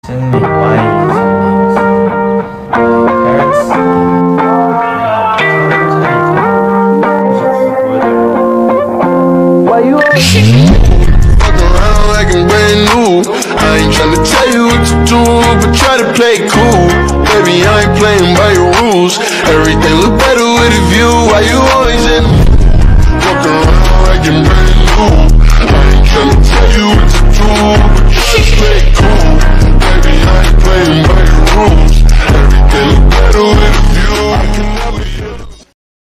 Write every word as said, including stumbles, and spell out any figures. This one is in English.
Seungmin, why parents why you fuck around like I'm brand new? I ain't tryna tell you what to do, but try to play it cool. Baby, I ain't playing by your rules. Everything look better with a view. Why you always in the mood? Fuck around like I'm brand new?